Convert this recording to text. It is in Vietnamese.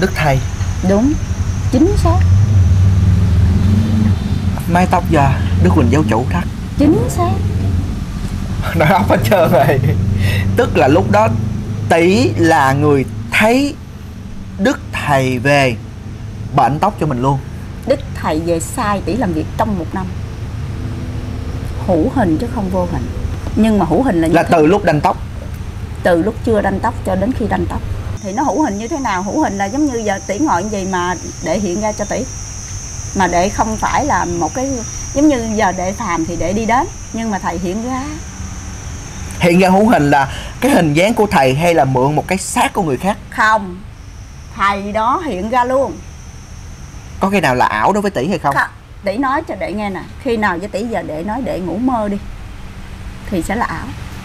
Đức thầy. Đúng, chính xác. Mái tóc do Đức Huỳnh giáo chủ thắt. Chính xác. Nói óc hết trơn rồi. Tức là lúc đó tỷ là người thấy Đức thầy về bệnh tóc cho mình luôn. Đức thầy về sai tỷ làm việc trong 1 năm, hữu hình chứ không vô hình. Nhưng mà hữu hình là như Là thế. từ lúc đanh tóc. Từ lúc chưa đanh tóc cho đến khi đanh tóc. Thì nó hữu hình như thế nào? Hữu hình là giống như giờ tỷ ngồi như vậy mà để hiện ra cho tỷ, mà để không phải là một cái giống như giờ để phàm thì để đi đến, nhưng mà thầy hiện ra. Hiện ra hữu hình là cái hình dáng của thầy hay là mượn một cái xác của người khác? Không, thầy đó hiện ra luôn. Có cái nào là ảo đối với tỷ hay không? Tỷ nói cho đệ nghe nè, khi nào với tỷ giờ đệ nói đệ ngủ mơ đi thì sẽ là ảo.